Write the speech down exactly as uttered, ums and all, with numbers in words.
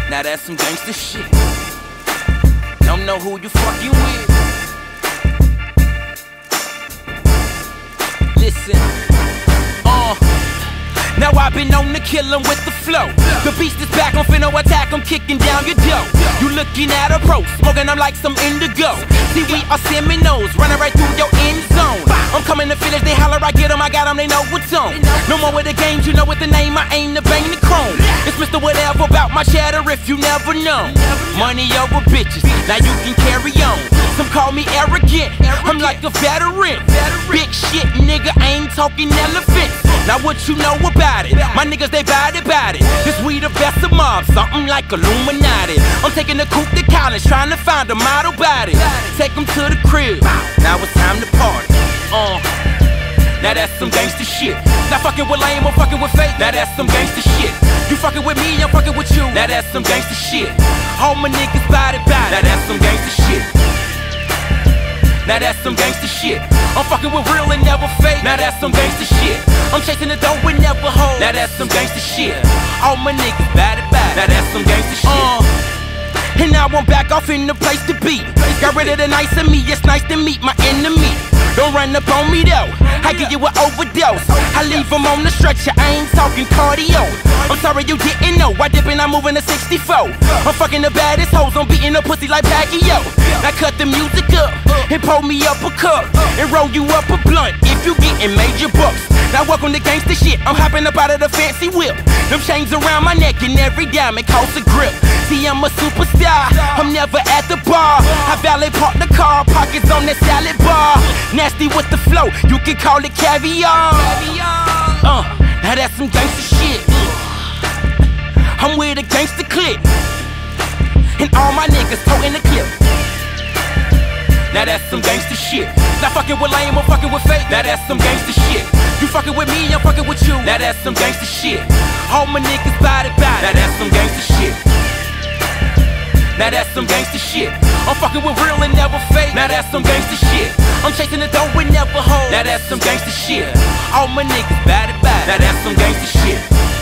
Now that's some gangsta shit. Don't know who you fucking with. Listen, uh now I've been on to kill 'em with the flow. The beast is back, I'm finna attack, I'm kicking down your door. You looking at a pro, smoking I'm like some indigo. See, we are Seminoles, running right through your end zone. I'm coming to finish, they holler, I get 'em, I got 'em, they know what's on. No more with the games, you know with the name, I aim to bang the chrome. It's Mister Whatever about my chatter if you never know. Money over bitches, now you can carry on. Some call me arrogant, I'm like a veteran. Big shit, nigga, I ain't talking elephants. Now what you know about it? My niggas, they bout it, bout it. This we the best of mobs, something like Illuminati. I'm taking the coupe to college, trying to find a model body. Take them to the crib, now it's time to party. Uh, now that's some gangsta shit. Not fucking with lame, I'm fucking with fake. Now that's some gangsta shit. You fucking with me, I'm fucking with you. Now that's some gangsta shit. All my niggas bout it, bout it. Now that's some gangsta shit. Now that's some gangsta shit. I'm fucking with real and never fake. Now that's some gangsta shit. I'm chasing the dough and never hold. Now that's some gangsta shit. All my niggas bad it bad. Now that's some gangsta shit. Uh, and now I'm back off in the place to be. Got rid of the nice of me. It's nice to meet my enemy. Don't run up on me though, I give you an overdose. I leave them on the stretcher, I ain't talking cardio. I'm sorry you didn't know, I dip and I'm moving to sixty-four. I'm fucking the baddest hoes, I'm beating the pussy like Pacquiao. Now cut the music up, and pull me up a cup, and roll you up a blunt if you getting major bucks. Now welcome to gangsta shit, I'm hopping up out of the fancy whip. Them chains around my neck and every diamond costs a grip. See, I'm a superstar, I'm never at the bar. I valet park the car, pockets on that salad bar. Nasty with the flow, you can call it caviar. Uh, now that's some gangsta shit. I'm with a gangsta clique, and all my niggas toting the clip. Now that's some gangsta shit. Not fucking with lame, I'm fucking with fake. Now that's some gangsta shit. You fucking with me, I'm fucking with you. Now that's some gangsta shit. All my niggas bout it, bout it. Now that's some gangsta shit. Now that's some gangsta shit. I'm fucking with real and never fake. Now that's some gangsta shit. I'm chasing the dough and never hold. Now that's some gangsta shit. All my niggas bout it, bout it. Now that's some gangsta shit.